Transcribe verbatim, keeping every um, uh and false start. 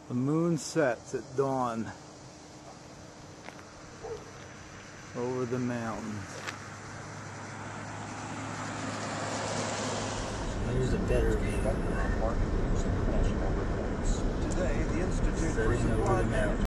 The moon sets at dawn over the mountains. Here's a better view. Today, the Institute for Setting over the mountains.